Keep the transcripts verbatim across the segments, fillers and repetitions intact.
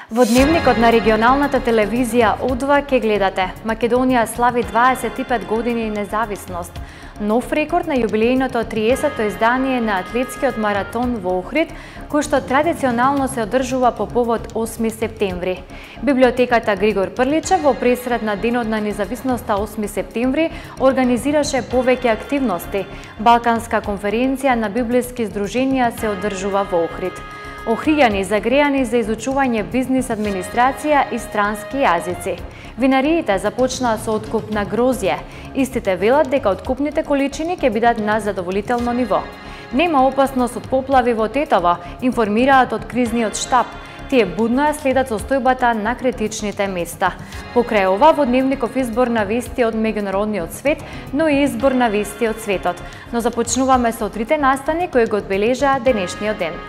Во дневникот на регионалната телевизија О два ке гледате: Македонија слави дваесет и пет години независност. Нов рекорд на јубилејното триесетто издание на атлетскиот маратон во Охрид, кој што традиционално се одржува по повод осми септември. Библиотеката Григор Прличев во пресред на Денот на независноста осми септември организираше повеќе активности. Балканска конференција на библиски здруженија се одржува во Охрид. Охријани загрејани за изучување бизнис администрација и странски јазици. Винариите започнаа со откуп на грозје. Истите велат дека откупните количини ќе бидат на задоволително ниво. Нема опасност од поплави во Тетово, информираат од кризниот штаб. Тие будно ја следат состојбата на критичните места. Покрај ова, во дневников избор на вести од меѓународниот свет, но и избор на вести од светот. Но започнуваме со трите настани кои го одбележаа денешниот ден.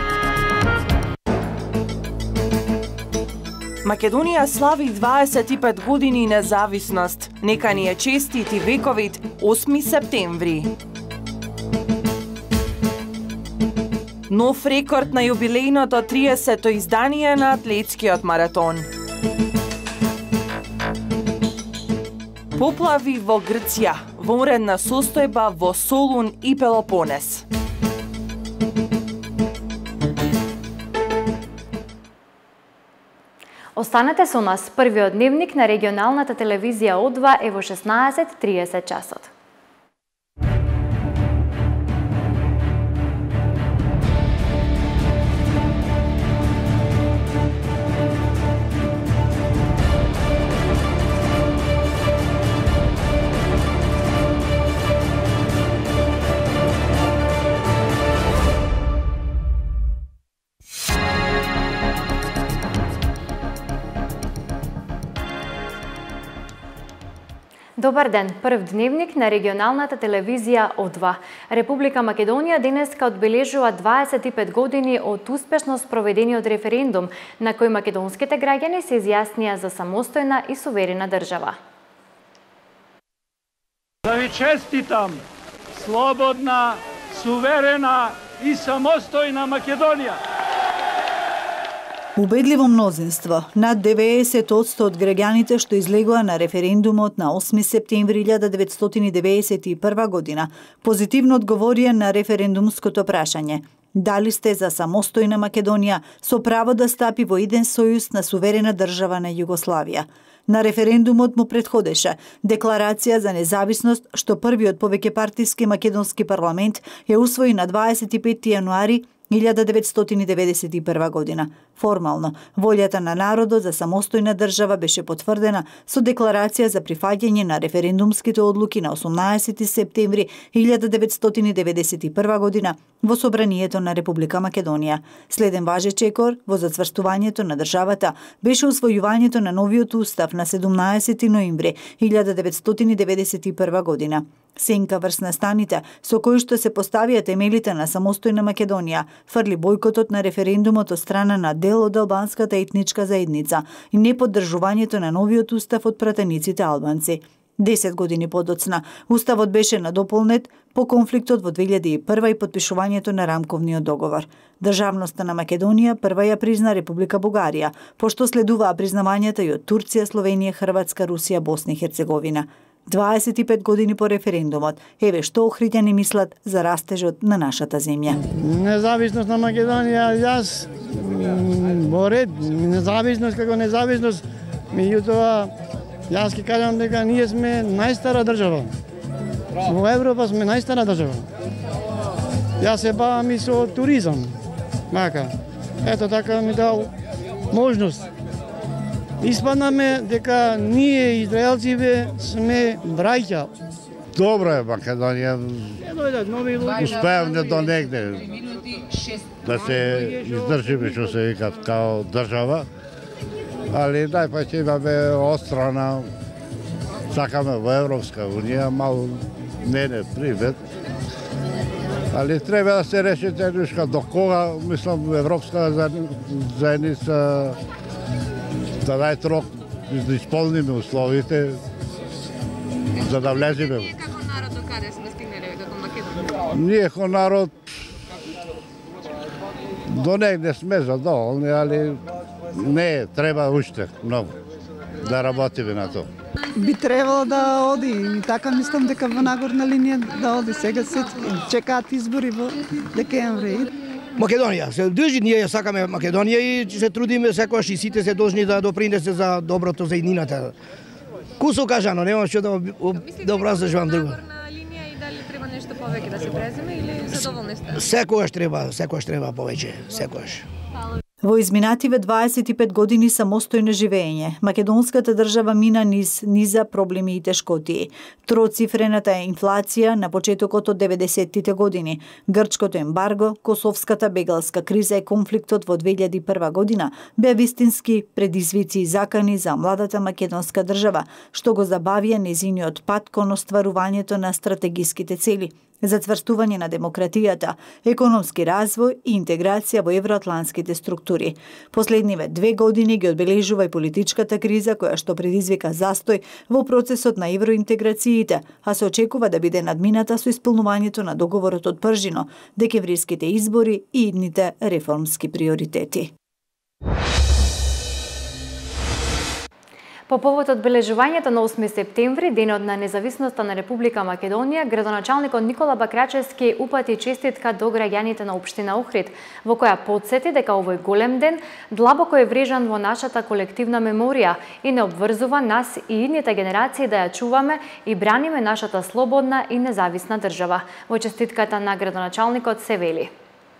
Македонија слави дваесет и пет години независност. Нека ни е честит и вековит осми септември. Нов рекорд на јубилејното триесетто издание на атлетскиот маратон. Поплави во Грција, вонредна состојба во Солун и Пелопонес. Останете со нас. Првиот дневник на регионалната телевизија О два е во шеснаесет и триесет часот. Добар ден, прв дневник на регионалната телевизија О два. Република Македонија денеска одбележува дваесет и пет години од успешно спроведениот референдум, на кој македонските граѓани се изјаснија за самостојна и суверена држава. Да ви честитам, слободна, суверена и самостојна Македонија! Убедливо мнозинство, над деветдесет одсто од граѓаните што излегоа на референдумот на осми септември илјада деветстотини деведесет и прва година, позитивно одговорија на референдумското прашање: дали сте за самостојна Македонија со право да стапи во еден сојуз на суверена држава на Југославија. На референдумот му претходеше декларација за независност што првиот повеќепартиски македонски парламент ја усвои на дваесет и петти јануари илјада деветстотини деведесет и прва година. Формално, волјата на народот за самостојна држава беше потврдена со декларација за прифаќање на референдумските одлуки на осумнаесети септември илјада деветстотини деведесет и прва година во Собранието на Република Македонија. Следен важен чекор во зацврстувањето на државата беше усвојувањето на новиот устав на седумнаесети ноември илјада деветстотини деведесет и прва година. Сенка врз настаните со кои што се поставија темелите на самостојна Македонија, фрли бојкотот на референдумот од страна на дел од албанската етничка заедница и неподдржувањето на новиот устав од пратениците албанци. Десет години подоцна, уставот беше надополнет по конфликтот во две илјади и прва и подпишувањето на рамковниот договор. Државноста на Македонија прва ја призна Република Бугарија, пошто следуваа признавањата и од Турција, Словенија, Хрватска, Русија, Босна и Херцеговина. дваесет и пет години по референдумот. Еве што охриѓани мислат за растежот на нашата земја. Независност на Македонија, јас во ред, независност како независност, меѓутоа јас ќе кажам дека ние сме најстара држава. Во Европа сме најстара држава. Јас се бавам и со туризам. Мака. Ето така ми дал можност. Испаднаме дека ние израелциве сме браќа. Добро е Македонија. Успеавме до негде да се издржиме, што се викат, као држава. Али најпак имаме острана, сакаме во Европска унија, мал не не привет. Али треба да се реши тенушка до кога, мислам, Европска заедница да дај рок да исполниме условите за да влеземе. Ние како народ до каде сме стигнали како Македонија? Ние како народ до негде сме задоволни, али Не, треба уште многу да работиме на тоа. Би требало да оди и така мислам дека во нагорна линија да оди. Сега се чекаат избори во декември. Македонија се држи, ние ја сакаме Македонија и се трудиме секогаш и сите се должни да допринесе за доброто за иднината. Кусо кажано, нема што да да образложувам друго. Нагорна линија и дали треба нешто повеќе да се преземе или задоволни сте? Секогаш треба, секогаш треба повеќе, секогаш. Во изминативе дваесет и пет години самостојно живење, македонската држава мина низ низа проблеми и тешкотии. Троцифрената инфлација на почетокот од деветдесеттите години, грчкото ембарго, косовската бегалска криза и конфликтот во две илјади и прва година беа вистински предизвици и закани за младата македонска држава, што го забавија незиниот пат кон остварувањето на стратегиските цели, зацврстување на демократијата, економски развој и интеграција во евроатланските структури. Последниве две години ги одбележува и политичката криза која што предизвика застој во процесот на евроинтеграциите, а се очекува да биде надмината со исполнувањето на договорот од Пржино, декемвриските избори и идните реформски приоритети. По повод одбележувањето на осми септември, денот на независноста на Република Македонија, градоначалникот Никола Бакрачевски упати честитка до граѓаните на општина Охрид, во која потсети дека овој голем ден длабоко е врежан во нашата колективна меморија и не обврзува нас и идните генерации да ја чуваме и браниме нашата слободна и независна држава. Во честитката на градоначалникот се вели: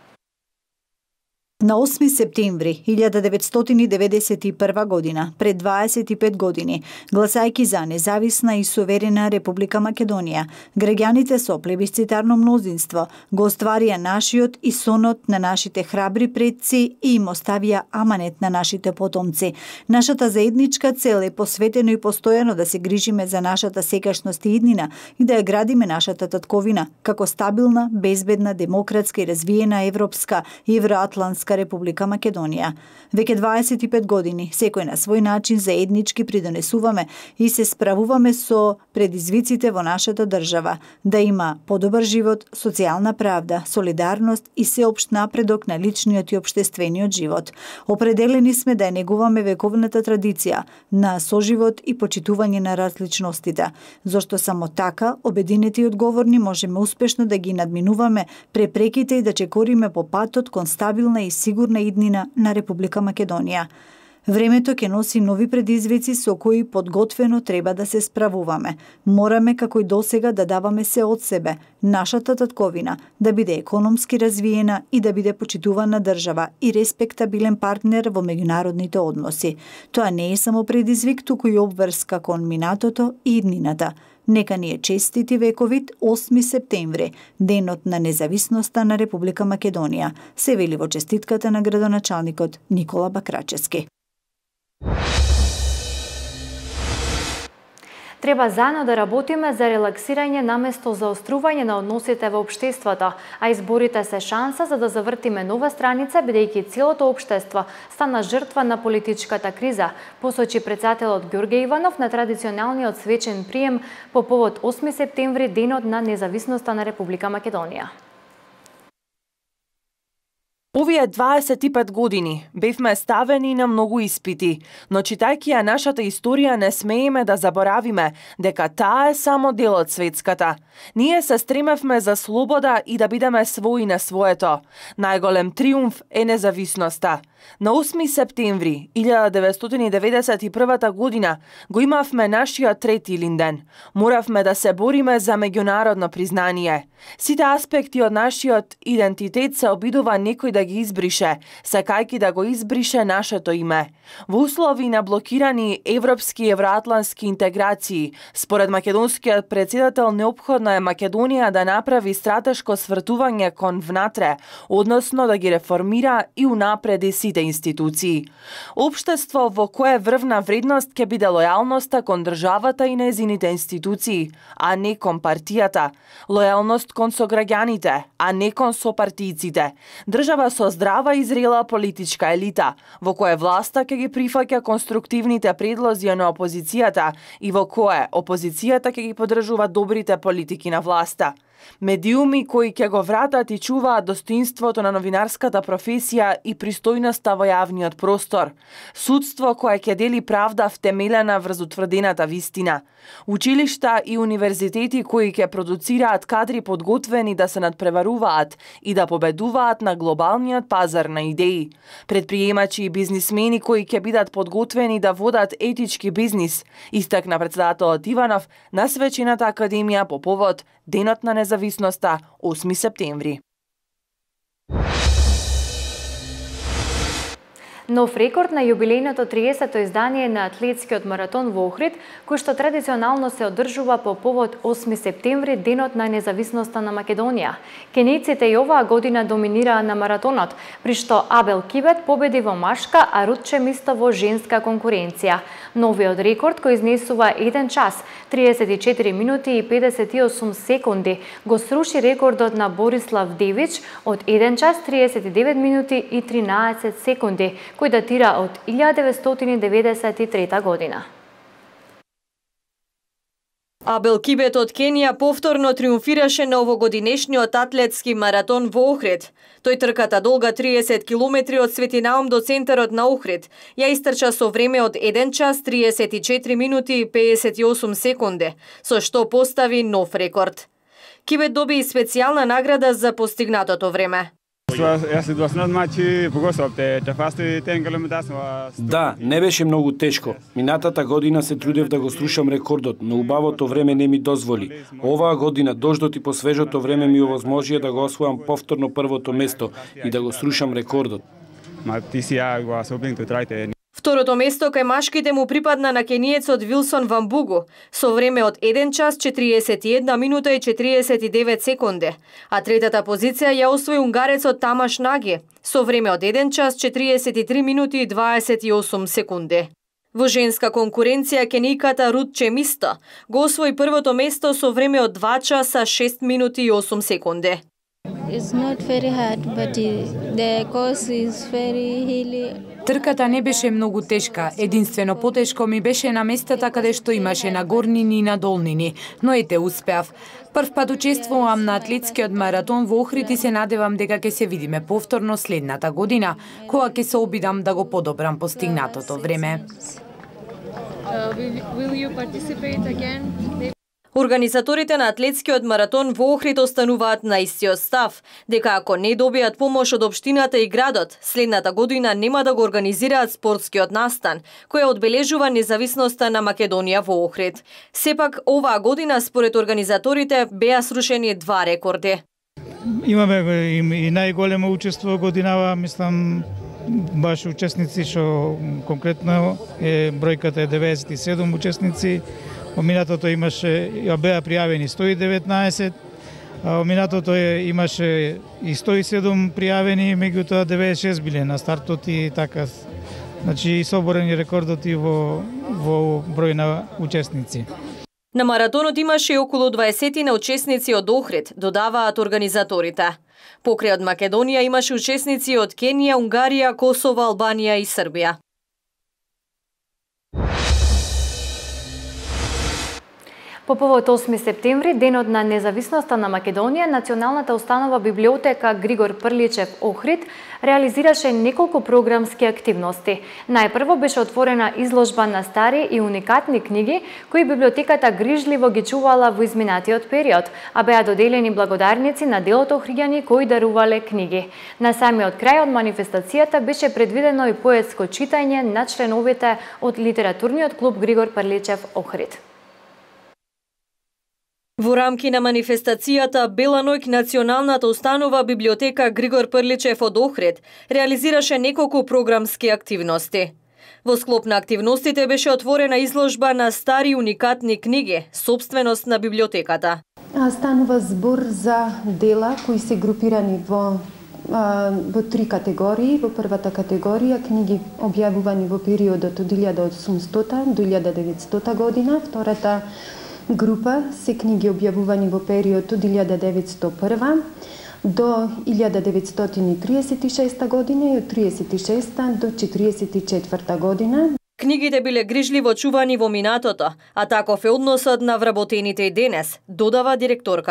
На осми септември илјада деветстотини деветдесет и прва година, пред дваесет и пет години, гласајќи за независна и суверена Република Македонија, граѓаните со плебисцитарно мнозинство го остварија нашиот и сонот на нашите храбри предци и им оставија аманет на нашите потомци. Нашата заедничка цел е посветено и постојано да се грижиме за нашата секашност и иднина и да ја градиме нашата татковина како стабилна, безбедна, демократска и развиена европска и евроатлантска Република Македонија. Веќе дваесет и пет години, секој на свој начин заеднички придонесуваме и се справуваме со предизвиците во нашата држава, да има подобар живот, социјална правда, солидарност и сеопшт напредок на личниот и општествениот живот. Определени сме да ја негуваме вековната традиција на соживот и почитување на различностите, зашто само така, обединети и одговорни, можеме успешно да ги надминуваме препреките и да чекориме по патот кон стабилна и сигурна иднина на Република Македонија. Времето ќе носи нови предизвици со кои подготвено треба да се справуваме. Мораме како и досега да даваме се од себе, нашата татковина, да биде економски развиена и да биде почитувана држава и респектабилен партнер во меѓународните односи. Тоа не е само предизвик, туку и обврска кон минатото и иднината. Нека ни е честити вековит осми септември, денот на независноста на Република Македонија, се вели во честитката на градоначалникот Никола Бакрачевски. Треба заедно да работиме за релаксирање наместо за заострување на односите во општеството, а изборите се шанса за да завртиме нова страница, бидејќи целото општество стана жртва на политичката криза, посочи претседателот Ѓорѓе Иванов на традиционалниот свечен прием по повод осми септември, денот на независноста на Република Македонија. Овие дваесет и пет години бевме ставени на многу испити, но читајќи ја нашата историја не смееме да заборавиме дека таа е само дел од светската. Ние се стремевме за слобода и да бидеме своји на своето. Најголем триумф е независноста. На осми септември илјада деветстотини деветдесет и прва година го имавме нашиот трети илинден. Моравме да се бориме за меѓународно признание. Сите аспекти од нашиот идентитет се обидува некој да ги избрише, сакајќи да го избрише нашето име. Во услови на блокирани европски и евроатлантски интеграции, според македонскиот претседател, неопходно е Македонија да направи стратешко свртување кон внатре, односно да ги реформира и унапреди сите институции. Општество во кое врвна вредност ќе биде лојалноста кон државата и незините институции, а не кон партијата. Лојалност кон сограѓаните, а не кон сопартијците. Држава со здрава и зрела политичка елита, во кое власта ќе ги прифаќа конструктивните предлози на опозицијата и во кое опозицијата ќе ги поддржува добрите политики на власта. Медиуми кои ќе го вратат и чуваат достоинството на новинарската професија и пристојноста во јавниот простор. Судство кое ќе дели правда втемелена врз утврдената вистина. Училишта и универзитети кои ќе продуцираат кадри подготвени да се надпреваруваат и да победуваат на глобалниот пазар на идеи. Предприемачи и бизнисмени кои ќе бидат подготвени да водат етички бизнис, истакна претседателот Иванов на Свечената академија по повод Денот на независноста осми септември. Нов рекорд на јубилејното триесетто издание на атлетскиот маратон во Охрид, кој што традиционално се одржува по повод осми септември, Денот на независноста на Македонија. Кенејците и оваа година доминираа на маратонот, при што Абел Кибет победи во машка, а Рут Чемисто во женска конкуренција. Новиот рекорд, кој изнесува еден час, триесет и четири минути и педесет и осум секунди, го сруши рекордот на Борислав Девич од еден час, триесет и девет минути и тринаесет секунди, кој датира од илјада деветстотини деветдесет и трета година. Абел Кибет од Кенија повторно триумфираше на овогодинешниот атлетски маратон во Охрид. Тој трката долга триесет километри од Свети Наум до центарот на Охрид ја истрча со време од еден час, триесет и четири минути и педесет и осум секунди, со што постави нов рекорд. Кибет доби и специјална награда за постигнатото време. Да, не беше многу тешко. Минатата година се трудев да го струшам рекордот, но убавото време не ми дозволи. Оваа година дождот и по свежото време ми овозможија да го освојам повторно првото место и да го струшам рекордот. Второто место кај машките му припадна на кенијецот Вилсон Вамбугу со време од еден час, четириесет и една минута и четириесет и девет секунди, а третата позиција ја освои унгарецот Тамаш Наги со време од еден час, четириесет и три минути и дваесет и осум секунди. Во женска конкуренција кенијката Рут Чемисто го освои првото место со време од два часа, шест минути и осум секунди. It's not very hard, but the course is very hilly. Трката не беше многу тешка, единствено потешко ми беше на местата каде што имаше нагорнини и надолнини, но ете успеав. Прв пат учествувам на атлетскиот маратон во Охрид и се надевам дека ќе се видиме повторно следната година, кога ќе се обидам да го подобрам постигнатото време. Uh, will you participate again? Организаторите на атлетскиот маратон во Охрид остануваат на истиот став, дека ако не добијат помош од општината и градот, следната година нема да го организираат спортскиот настан, која одбележува независноста на Македонија во Охрид. Сепак, оваа година, според организаторите, беа срушени два рекорди. Имаме и најголемо учество годинава, мислам, баш учесници, што конкретно е бројката е деветдесет и седум учесници. Минатото имаше, ја беа пријавени сто и деветнаесет, а минатото имаше и сто и седум пријавени, меѓутоа деветдесет и шест биле на стартот и така. Значи соборени рекордот и во, во број на учесници. На маратонот имаше околу дваесет учесници од Охрид, додаваат организаторите. Покрај од Македонија имаше учесници од Кенија, Унгарија, Косово, Албанија и Србија. По повод осми септември, Денот на независноста на Македонија, Националната установа библиотека Григор Прличев Охрид реализираше неколку програмски активности. Најпрво беше отворена изложба на стари и уникатни книги, кои библиотеката грижливо ги чувала во изминатиот период, а беа доделени благодарници на делот охриѓани кои дарувале книги. На самиот крај од манифестацијата беше предвидено и поетско читање на членовите од литературниот клуб Григор Прличев Охрид. Во рамки на манифестацијата Бела ноќ Националната установа библиотека Григор Прличев од Охрид реализираше неколку програмски активности. Во склоп на активностите беше отворена изложба на стари уникатни книги, собственост на библиотеката. Станува збор за дела кои се групирани во во три категории. Во првата категорија книги објавувани во периодот од илјада осумстотина до илјада деветстотина година, втората група се книги објавувани во период од илјада деветстотина и прва до илјада деветстотини триесет и шеста година и од триесет и шеста до четириесет и четврта година. Книгите биле грижливо чувани во минатото, а таков е односот на вработените и денес, додава директорката.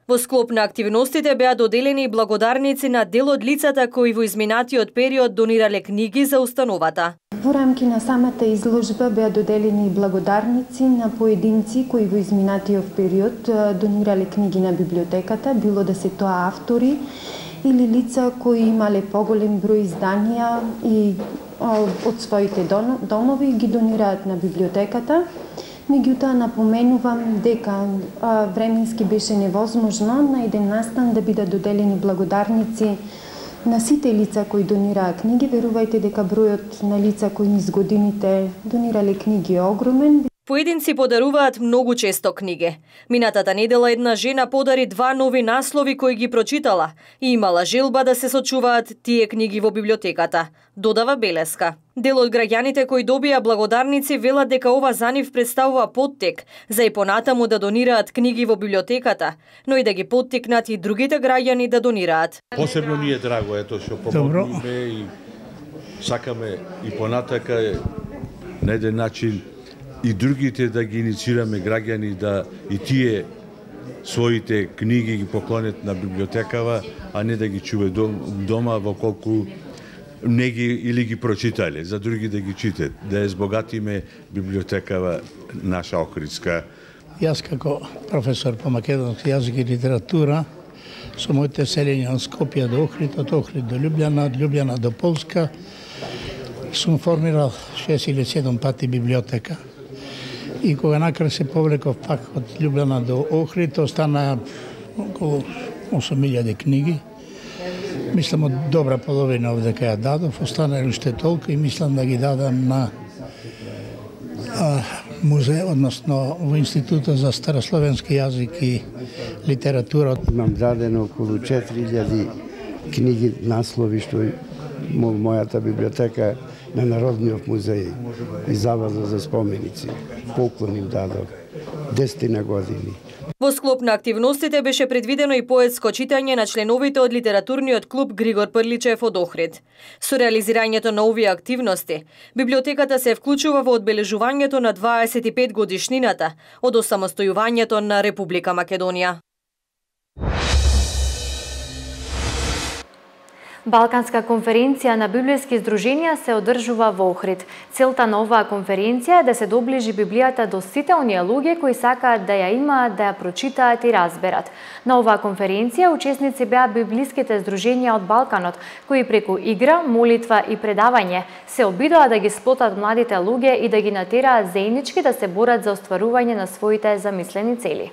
Во склоп на активностите беа доделени и благодарници на дел од лицата кои во изминатиот период донирале книги за установата. Во рамки на самата изложба беа доделени благодарници на поединци кои во изминатиот период донирале книги на библиотеката, било да се тоа автори или лица кои имале поголем број изданија и од своите домови ги донираат на библиотеката. Меѓутоа напоменувам дека а, временски беше невозможно на еден настан да бидат доделени благодарници на сите лица кои донираа книги. Верувајте дека бројот на лица кои низ годините донирале книги е огромен. Поединци подаруваат многу често книги. Минатата недела една жена подари два нови наслови кои ги прочитала и имала желба да се сочуваат тие книги во библиотеката, додава белеска. Дел од граѓаните кои добија благодарници велат дека ова за нив представува поттик за и понатаму да донираат книги во библиотеката, но и да ги поттикнат и другите граѓани да донираат. Посебно ни е драго ето што помогнеме и сакаме и понатака на еден начин и другите да ги инициираме граѓани да и тие своите книги ги поклонат на библиотекава, а не да ги чуве дома во колку не ги или ги прочитале, за други да ги читат, да ја збогатиме библиотекава наша Охридска. Јас како професор по македонски јазик и литература со моите селења од Скопје до Охрид, од Охрид до Лјубљана, од Лјубљана до Полска, сум формирал шест или седум пати библиотека. И кога накрај се повлеков пак од Лјубљана до Охрид, остана околу осум илјади книги. Мислам од добра половина овде кај ја дадов, остана уште толку и мислам да ги дадам на а, музеј, односно во Институтот за старословенски јазик и литература. Имам дадено околу четири илјади книги, наслови што мојата библиотека на Народниот музеј и Заводот за споменици. Поклон им дадов десетина години. Во склоп на активностите беше предвидено и поетско читање на членовите од литературниот клуб Григор Прличев од Охрид. Со реализирањето на овие активности, библиотеката се вклучува во одбележувањето на дваесет и пет годишнината од осамостојувањето на Република Македонија. Балканска конференција на библиски здруженија се одржува во Охрид. Целта на оваа конференција е да се доближи Библијата до сите оние луѓе кои сакаат да ја имаат, да ја прочитаат и разберат. На оваа конференција учесници беа библиските здруженија од Балканот, кои преку игра, молитва и предавање се обидоа да ги сплотат младите луѓе и да ги натераат заеднички да се борат за остварување на своите замислени цели.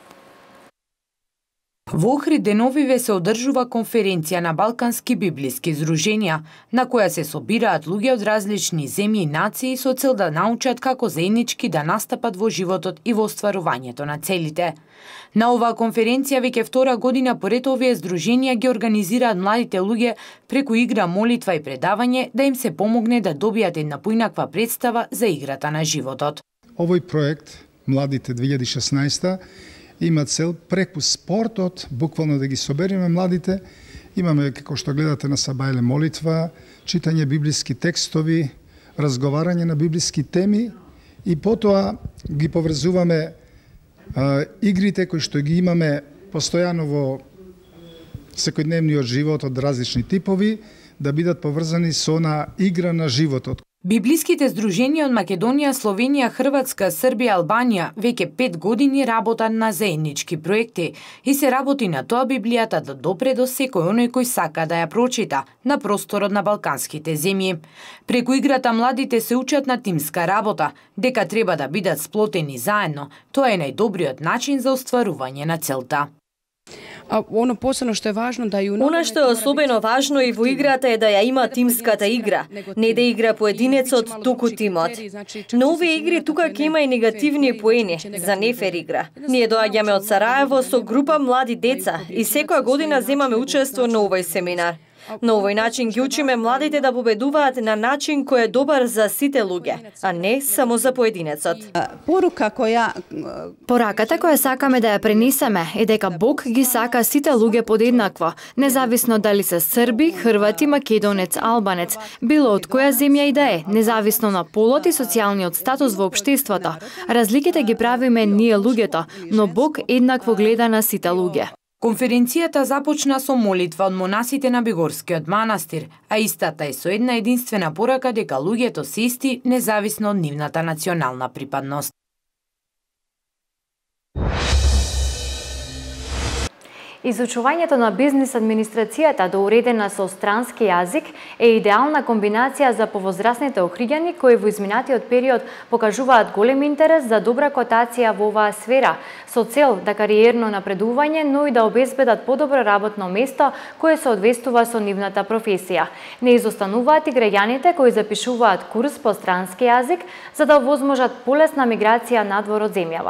Во Охрид деновиве се одржува конференција на балкански библиски здруженија, на која се собираат луѓе од различни земји и нации со цел да научат како заеднички да настапат во животот и во остварувањето на целите. На оваа конференција веќе втора година поред овие здруженија ги организираат младите луѓе преку игра, молитва и предавање да им се помогне да добијат една поинаква представа за играта на животот. Овој проект Младите две илјади и шеснаесета има цел преку спортот, буквално да ги собереме младите. Имаме, како што гледате на Сабајле, молитва, читање библиски текстови, разговарање на библиски теми и потоа ги поврзуваме а, игрите кои што ги имаме постојано во секојдневниот живот од различни типови, да бидат поврзани со на игра на животот. Библиските здруженија од Македонија, Словенија, Хрватска, Србија, Албанија веќе пет години работат на заеднички проекти и се работи на тоа Библијата да допре до секој оној кој сака да ја прочита на просторот на балканските земји. Преку играта младите се учат на тимска работа, дека треба да бидат сплотени заедно. Тоа е најдобриот начин за остварување на целта. А оно посебно што е важно да ја Она што е особено важно и во играта е да ја има тимската игра, не да игра поединецот, туку тимот. На овие игри тука ќе има и негативни поени за нефер игра. Ние доаѓаме од Сараево со група млади деца и секоја година земаме учество на овој семинар. На овој начин ги учиме младите да победуваат на начин кој е добар за сите луѓе, а не само за поединецот. Порука која Пораката која сакаме да ја пренесеме е дека Бог ги сака сите луѓе подеднакво, независно дали се срби, хрвати, македонец, албанец, било од која земја и да е, независно на полот и социјалниот статус во општеството. Разликите ги правиме ние луѓето, но Бог еднакво гледа на сите луѓе. Конференцијата започна со молитва од монасите на Бегорскиот манастир, а истата е со една единствена порака дека луѓето се исти независно од нивната национална припадност. Изучувањето на бизнис администрацијата доуредена со странски јазик е идеална комбинација за повозрасните охриѓани кои во изминатиот период покажуваат голем интерес за добра котација во оваа сфера, со цел да кариерно напредување, но и да обезбедат подобро работно место кое соодветствува со нивната професија. Не изостануваат и граѓаните кои запишуваат курс по странски јазик за да овозможат полесна миграција надвор од земјава.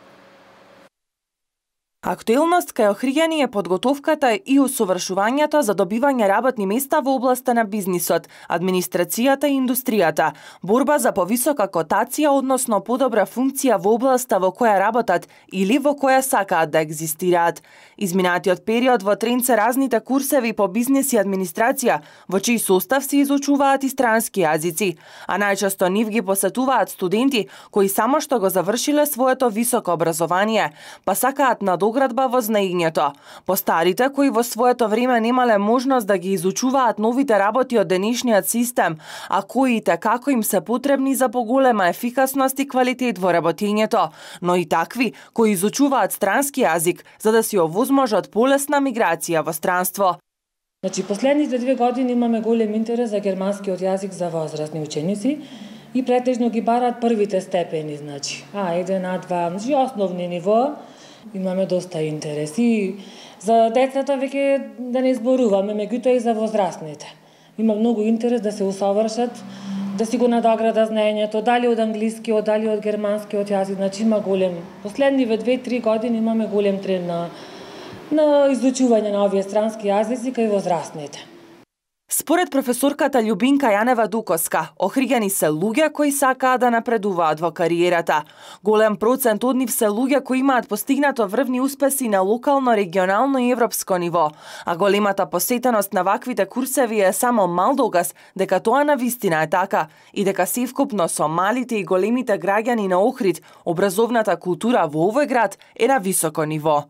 Актуелност кај охриѓани е подготовката и усовршувањето за добивање работни места во областа на бизнисот, администрацијата и индустријата, борба за повисока котација, односно подобра функција во областа во која работат или во која сакаат да екзистираат. Изминатиот период во тренд се разните курсеви по бизнис и администрација, во чиј состав се изучуваат и странски јазици, а најчесто нив ги посетуваат студенти кои само што го завршиле своето високо образование, па сакаат на оградба во знаењето. Постарите кои во своето време немале можност да ги изучуваат новите работи од денешниот систем, а кои како им се потребни за поголема ефикасност и квалитет во работењето, но и такви кои изучуваат странски јазик за да си овозможат полесна миграција во странство. Значи, последните две години имаме голем интерес за германскиот јазик за возрастни ученици и претежно ги бараат првите степени, значи А еден, А два, значи основни ниво. Имаме доста интерес и за децата веќе да не зборуваме, меѓутоа и за возрастните. Има многу интерес да се усовршат, да си го надоградат знаењето, дали од англискиот, дали од германскиот јазик, значи има голем. Последниве две-три години имаме голем тренд на на изучување на овие странски јазици кај возрастните. Според професорката Љубинка Јанева Дукоска, охриѓани се луѓе кои сакаат да напредуваат во кариерата. Голем процент од нив се луѓе кои имаат постигнато врвни успеси на локално, регионално и европско ниво, а големата посетеност на ваквите курсеви е само мал доказ дека тоа навистина е така и дека севкупно со малите и големите граѓани на Охрид, образовната култура во овој град е на високо ниво.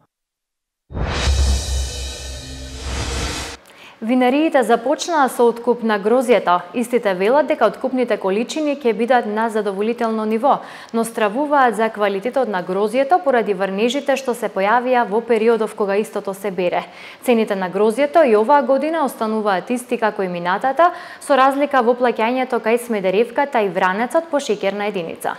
Винариите започнаа со откуп на грозјето. Истите велат дека откупните количини ќе бидат на задоволително ниво, но стравуваат за квалитетот на грозјето поради врнежите што се појавија во периодов кога истото се бере. Цените на грозјето и оваа година остануваат исти како и минатата, со разлика во плаќањето кај Смедеревката и Вранецот по шеќерна единица.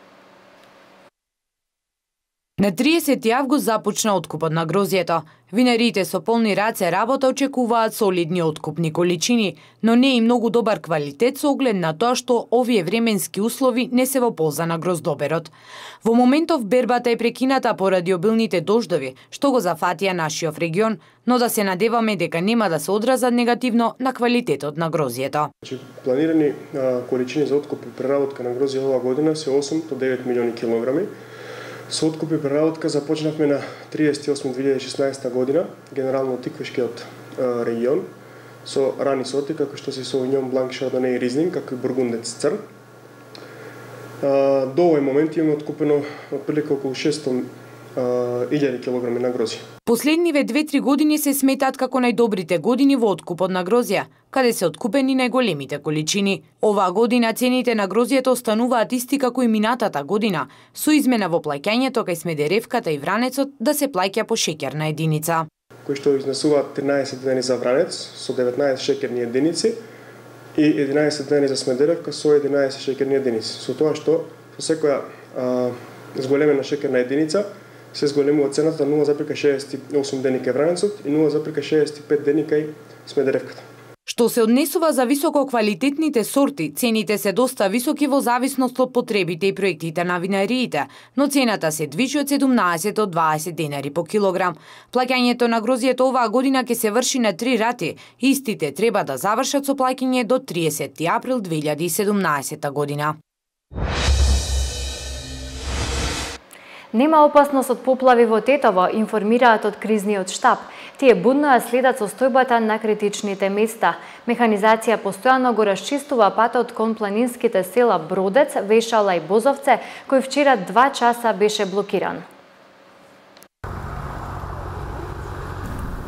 На триесети август започна откупот на грозјето. Винариите со полни раце работа очекуваат солидни откупни количини, но не и многу добар квалитет со оглед на тоа што овие временски услови не се во полза на гроздоберот. Во моментов бербата е прекината поради обилните дождови, што го зафатија нашиот регион, но да се надеваме дека нема да се одразат негативно на квалитетот на грозјето. Планирани а, количини за откуп и преработка на грозје оваа година се осум до девет милиони килограми. Со откуп и преработка започнавме на триесети осми две илјади и шеснаесета година, генерално од Тиквишкиот регион, со рани сорти како што се Совиньон Бланк, Шардоне и Ризлинг, како и Бургундец Црн. До овој момент имаме откупено отприлика околу шестстотини илјади килограми на грозје. Последниве две-три години се сметаат како најдобрите години во откупот на грозје, каде се откупени најголемите количини. Оваа година цените на грозјето остануваат исти како и минатата година, со измена во плаќањето кај Смедеревката и Вранецот да се плаќа по шеќерна единица. Кои што изнесуваат тринаесет дени за Вранец со деветнаесет шеќерни единици и единаесет дени за Смедеревка со единаесет шеќерни единици. Со тоа што со секоја а, зголемена шеќерна единица се зголемува цената нула зарез шеесет и осум дени кај Вранецот и нула зарез шеесет и пет дени кај Смедеревката. Што се однесува за висококвалитетните сорти, цените се доста високи во зависност од потребите и проектите на винариите, но цената се движи од седумнаесет до дваесет денари по килограм. Плаќањето на грозјето оваа година ќе се врши на три рати. Истите треба да завршат со плаќање до триесети април две илјади и седумнаесета година. Нема опасност од поплави во Тетово, информираат од кризниот штаб. Тие будно ја следат состојбата на критичните места. Механизација постојано го расчистува патот кон планинските села Бродец, Вешала и Бозовце, кој вчера два часа беше блокиран.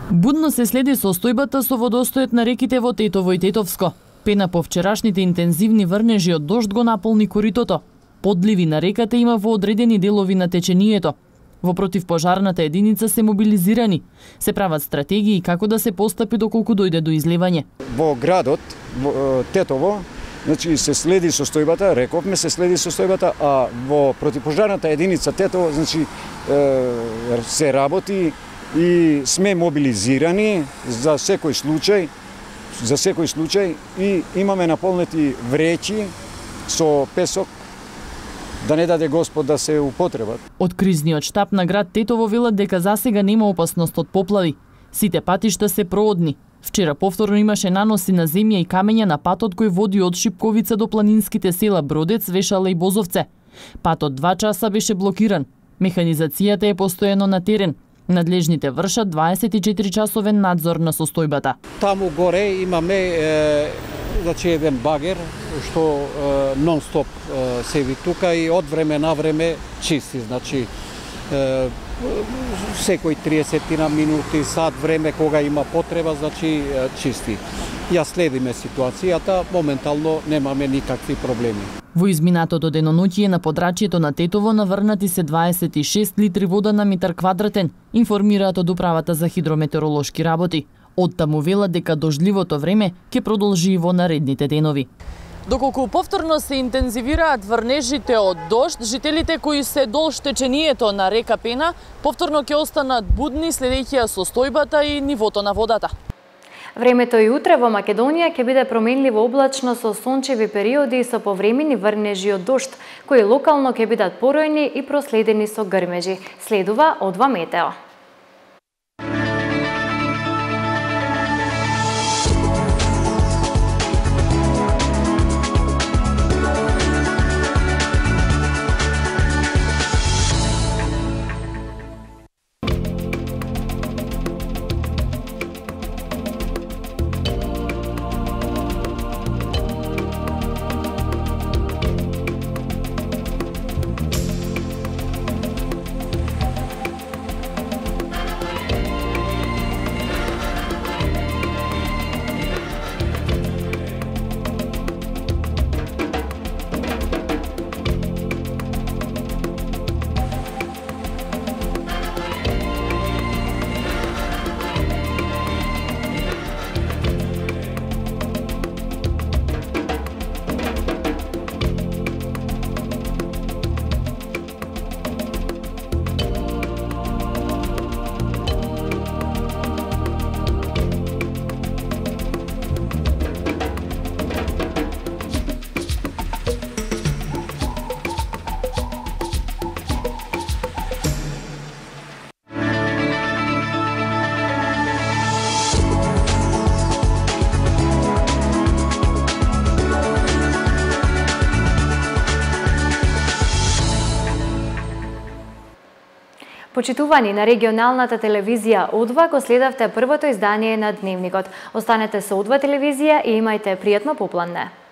Будно се следи состојбата со водостојот на реките во Тетово и Тетовско. Пена по вчерашните интензивни врнежи од дожд го наполни коритото. Подливи на реката има во одредени делови на течението. Во противпожарната единица се мобилизирани. Се прават стратегии како да се постапи доколку дојде до изливање. Во градот во Тетово, значи се следи состојбата, рековме се следи состојбата, а во противпожарната единица Тетово, значи се работи и сме мобилизирани за секој случај, за секој случај и имаме наполнети вреќи со песок да не даде Господ да се употребат. Од кризниот штаб на град Тетово велат дека засега нема опасност од поплави. Сите патишта се проодни. Вчера повторно имаше наноси на земја и камења на патот кој води од Шипковица до планинските села Бродец, Вешала и Бозовце. Патот два часа беше блокиран. Механизацијата е постојано на терен. Надлежните вршат дваесет и четири часовен надзор на состојбата. Таму горе имаме е, значи еден багер што е, нон-стоп е, седи тука и од време на време чисти, значи е, секој триесет минути, сат време кога има потреба, значи е, чисти. Ја следиме ситуацијата, моментално немаме никакви проблеми. Во изминатото деноноќие на подрачјето на Тетово наврнати се дваесет и шест литри вода на метар квадратен, информираат од Управата за хидрометеоролошки работи. Оттаму велат дека дождливото време ќе продолжи и во наредните денови. Доколку повторно се интензивираат врнежите од дожд, жителите кои се долж течението на река Пена повторно ќе останат будни следејќи ја состојбата и нивото на водата. Времето и утре во Македонија ќе биде променливо облачно со сончеви периоди и со повремени врнежи од дожд, кои локално ќе бидат поројни и проследени со грмежи. Следува Одва Метео. Почитувани на регионалната телевизија Одва, го следавте првото издание на Дневникот. Останете со Одва телевизија и имајте пријатно попладне.